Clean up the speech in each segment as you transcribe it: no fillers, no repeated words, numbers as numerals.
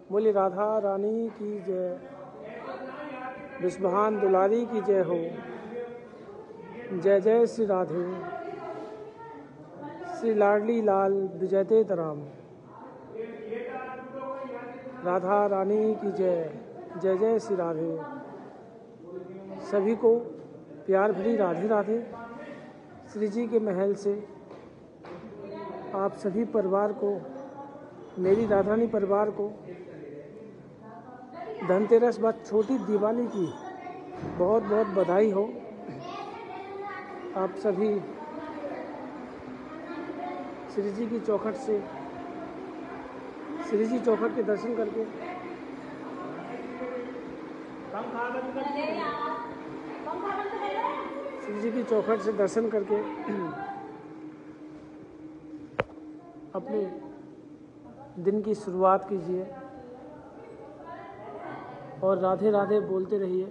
बोली राधा रानी की जय, विश्वभान दुलारी की जय हो। जय जय श्री राधे, श्री लाडली लाल विजयते तराम। राधा रानी की जय, जय जय श्री राधे। सभी को प्यार भरी राधे राधे। श्री जी के महल से आप सभी परिवार को, मेरी राधारानी परिवार को धनतेरस व छोटी दिवाली की बहुत बहुत बधाई हो। आप सभी श्री जी की चौखट से, श्री जी चौखट के दर्शन करके श्री जी की चौखट से दर्शन करके अपने दिन की शुरुआत कीजिए और राधे राधे बोलते रहिए।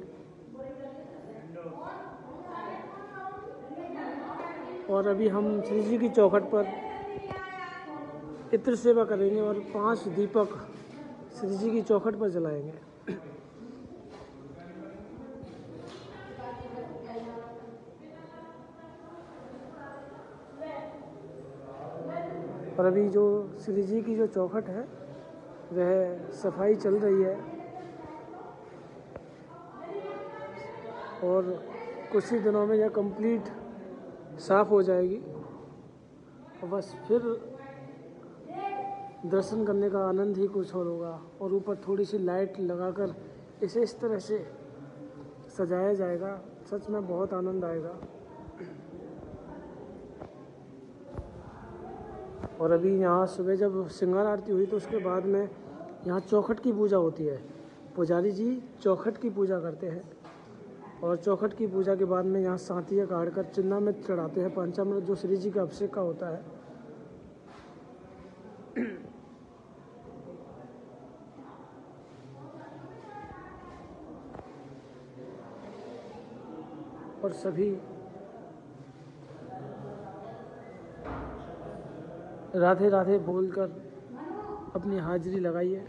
और अभी हम श्री जी की चौखट पर इत्र सेवा करेंगे और 5 दीपक श्री जी की चौखट पर जलाएंगे। और अभी जो श्री जी की जो चौखट है वह सफाई चल रही है और कुछ ही दिनों में यह कंप्लीट साफ हो जाएगी और बस फिर दर्शन करने का आनंद ही कुछ और होगा। और ऊपर थोड़ी सी लाइट लगाकर इसे इस तरह से सजाया जाएगा, सच में बहुत आनंद आएगा। और अभी यहाँ सुबह जब श्रृंगार आरती हुई तो उसके बाद में यहाँ चौखट की पूजा होती है। पुजारी जी चौखट की पूजा करते हैं और चौखट की पूजा के बाद में यहाँ सांतिया काट कर चिन्नामृत चढ़ाते हैं, पंचामृत जो श्री जी का अभिषेक का होता है। और सभी राधे राधे बोलकर अपनी हाजिरी लगाइए।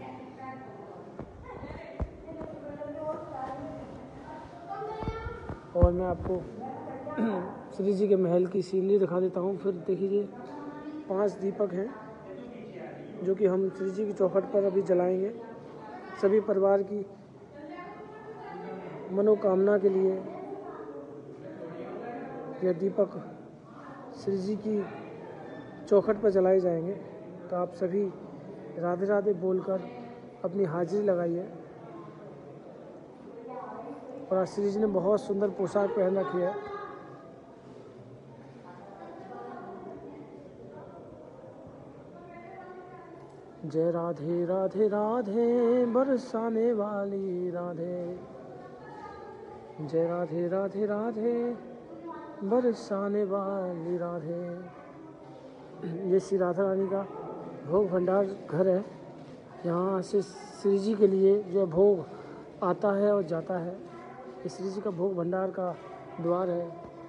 और मैं आपको श्री जी के महल की सीनरी दिखा देता हूँ। फिर देखिए 5 दीपक हैं जो कि हम श्री जी की चौखट पर अभी जलाएंगे। सभी परिवार की मनोकामना के लिए यह दीपक श्री जी की चौखट पर जलाए जाएंगे। तो आप सभी राधे राधे बोलकर अपनी हाजिरी लगाइए। और आज श्री जी ने बहुत सुंदर पोशाक पहन रखी है। जय राधे राधे राधे बरसाने वाली राधे, जय राधे राधे राधे बरसाने वाली राधे। ये श्री राधा रानी का भोग भंडार घर है। यहाँ से श्री जी के लिए जो भोग आता है और जाता है, ये श्री जी का भोग भंडार का द्वार है।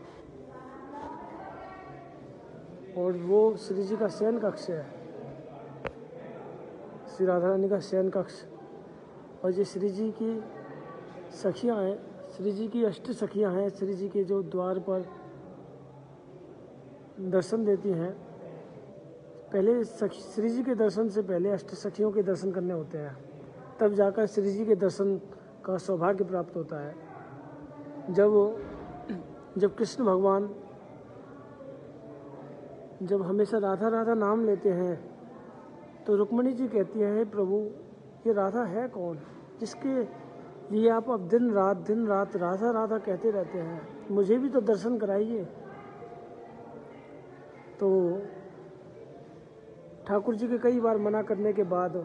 और वो श्री जी का शयन कक्ष है, श्री राधा रानी का शयन कक्ष। और ये श्री जी की सखियाँ हैं, श्री जी की अष्ट सखियाँ हैं, श्री जी के जो द्वार पर दर्शन देती हैं। पहले श्री जी के दर्शन से पहले अष्ट सखियों के दर्शन करने होते हैं, तब जाकर श्री जी के दर्शन का सौभाग्य प्राप्त होता है। जब कृष्ण भगवान जब हमेशा राधा राधा नाम लेते हैं तो रुक्मिणी जी कहती हैं, प्रभु ये राधा है कौन जिसके लिए आप अब दिन रात राधा राधा कहते रहते हैं, मुझे भी तो दर्शन कराइए। तो ठाकुर जी के कई बार मना करने के बाद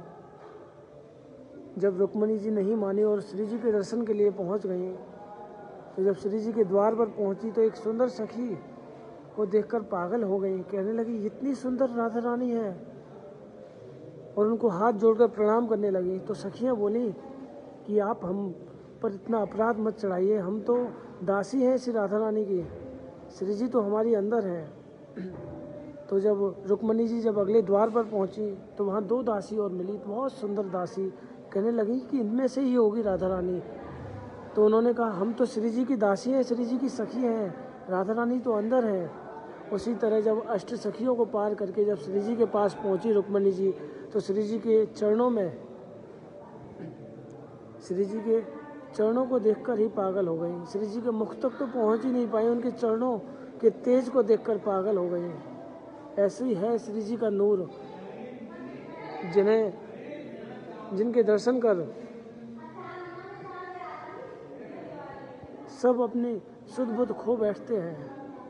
जब रुक्मिणी जी नहीं मानी और श्री जी के दर्शन के लिए पहुंच गई, तो जब श्री जी के द्वार पर पहुंची तो एक सुंदर सखी को देखकर पागल हो गई, कहने लगी इतनी सुंदर राधा रानी है, और उनको हाथ जोड़कर प्रणाम करने लगी। तो सखियां बोली कि आप हम पर इतना अपराध मत चढ़ाइए, हम तो दासी हैं श्री राधा रानी की, श्री जी तो हमारी अंदर हैं। तो जब रुक्मिणी जी जब अगले द्वार पर पहुंची तो वहाँ 2 दासी और मिली, बहुत सुंदर दासी कहने लगी कि इनमें से ही होगी राधा रानी। तो उन्होंने कहा हम तो श्री जी की दासी हैं, श्री जी की सखी हैं, राधा रानी तो अंदर है। उसी तरह जब अष्ट सखियों को पार करके जब श्री जी के पास पहुंची रुक्मणी जी, तो श्री जी के चरणों में, श्री जी के चरणों को देखकर ही पागल हो गई। श्री जी के मुख तक तो पहुंच ही नहीं पाई, उनके चरणों के तेज को देखकर पागल हो गई। ऐसे ही है श्री जी का नूर, जिनके दर्शन कर सब अपनी शुद्ध बुद्ध खो बैठते हैं।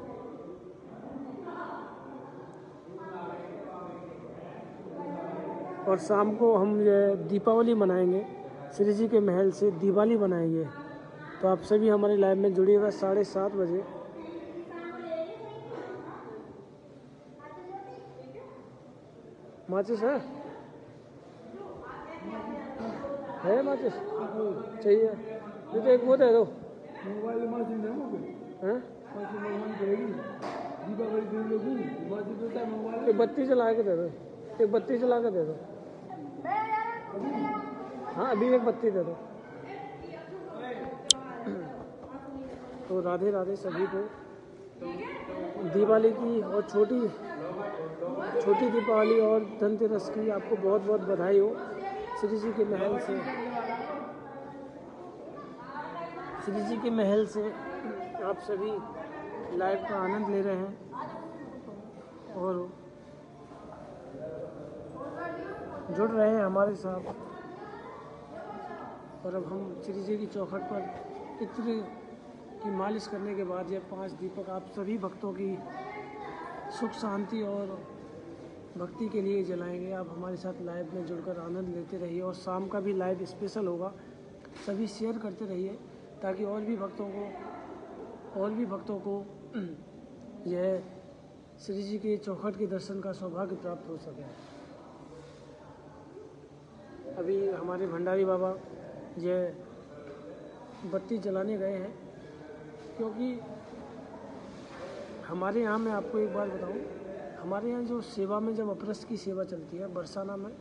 और शाम को हम ये दीपावली मनाएंगे, श्री जी के महल से दिवाली बनाएंगे। तो आप सभी हमारे लाइव में जुड़िएगा 7:30 बजे। माचिस है माचिस चाहिए तो एक वो दे दो। एक बत्ती जला के दे दो, एक बत्ती जला के दे दो। हाँ अभी एक बत्ती दे दो। तो राधे राधे सभी को दिवाली की और छोटी दीपावली और धनतेरस की आपको बहुत बहुत बधाई हो। श्री जी के महल से, श्री जी के महल से आप सभी लाइव का आनंद ले रहे हैं और जुड़ रहे हैं हमारे साथ। और अब हम श्री जी की चौखट पर इत्र की मालिश करने के बाद ये 5 दीपक आप सभी भक्तों की सुख शांति और भक्ति के लिए जलाएंगे। आप हमारे साथ लाइव में जुड़कर आनंद लेते रहिए और शाम का भी लाइव स्पेशल होगा, सभी शेयर करते रहिए ताकि और भी भक्तों को यह श्री जी के चौखट के दर्शन का सौभाग्य प्राप्त हो सके। अभी हमारे भंडारी बाबा यह बत्ती जलाने गए हैं, क्योंकि हमारे यहाँ, मैं आपको एक बात बताऊं, हमारे यहाँ जो सेवा में जब अपरस की सेवा चलती है बरसाना में,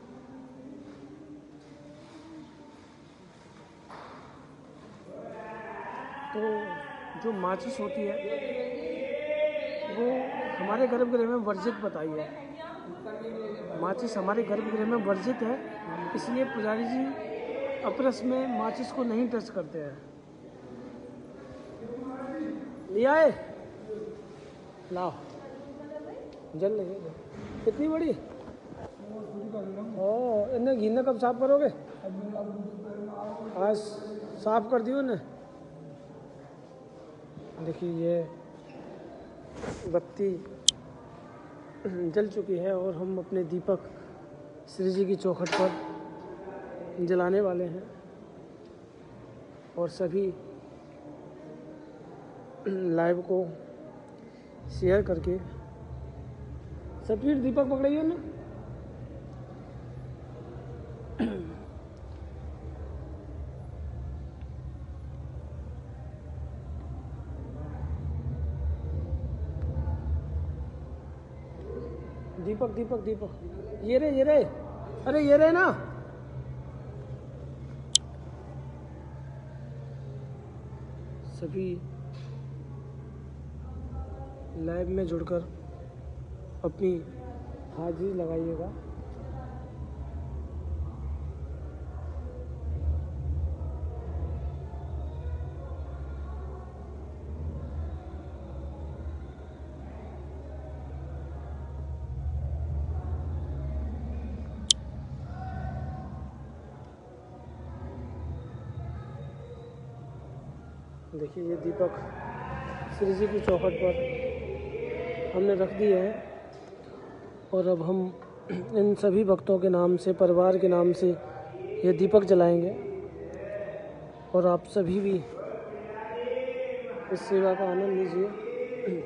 तो जो माचिस होती है वो हमारे गर्भगृह में वर्जित बताई है। माचिस हमारे गर्भगृह में वर्जित है, इसलिए पुजारी जी अपरस में माचिस को नहीं टच करते हैं। लिया है, लाओ, जल लगे। कितनी बड़ी? ओ, इन्हें घी कब साफ करोगे? आज साफ कर दियो ने। देखिए ये बत्ती जल चुकी है और हम अपने दीपक श्री जी की चौखट पर जलाने वाले हैं। और सभी लाइव को शेयर करके, सतवीर दीपक पकड़ाइए ना। दीपक ये रे, अरे ये रे ना। सभी लाइव में जुड़कर अपनी हाजिरी लगाइएगा। देखिए ये दीपक श्री जी की चौखट पर हमने रख दिए हैं और अब हम इन सभी भक्तों के नाम से, परिवार के नाम से ये दीपक जलाएंगे और आप सभी भी इस सेवा का आनंद लीजिए।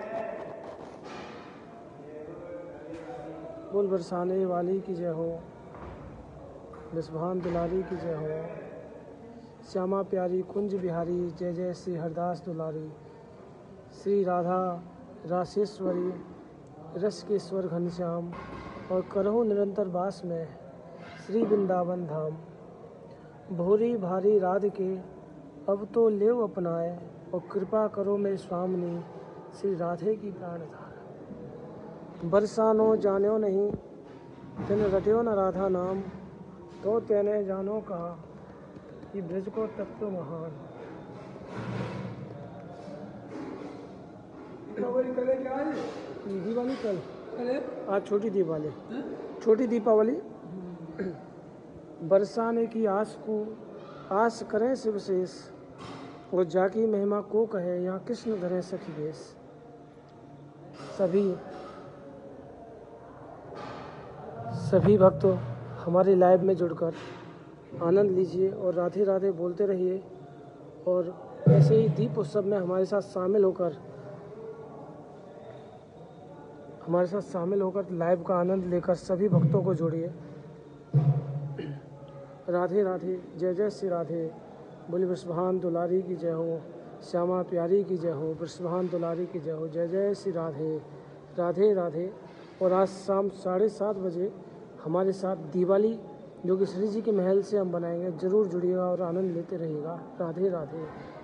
बोल बरसाने वाली की जय हो, विस्भान दुलारी की जय हो, श्यामा प्यारी कुंज बिहारी, जय जय श्री हरदास दुलारी, श्री राधा रासेश्वरी, रस के स्वर घनश्याम, और करहु निरंतर वास में श्री वृंदावन धाम। भूरी भारी राध के अब तो लेव अपनाए, और कृपा करो मेरे स्वामिनी श्री राधे की प्राणधार। बरसानो जान्यो नहीं तिन रट्यो न राधा नाम, तो तेने जानो कहा कि ब्रज को तत्व महान। दीपावली कल, आज छोटी दीपावली, छोटी दीपावली। बरसाने की आस को आस करें शिव शेष, और जाकी महिमा को कहे यहाँ कृष्ण धरे सखी वेश। सभी भक्त हमारे लाइव में जुड़कर आनंद लीजिए और राधे राधे बोलते रहिए, और ऐसे ही दीप उत्सव में हमारे साथ शामिल होकर लाइव का आनंद लेकर सभी भक्तों को जोड़िए। राधे राधे, जय जय श्री राधे। बोली वृषभान दुलारी की जय हो, श्यामा प्यारी की जय हो, वृषभान दुलारी की जय हो, जय जय श्री राधे। राधे राधे। और आज शाम 7:30 बजे हमारे साथ दिवाली जो कि श्री जी के महल से हम बनाएंगे, जरूर जुड़िएगा और आनंद लेते रहिएगा। राधे राधे।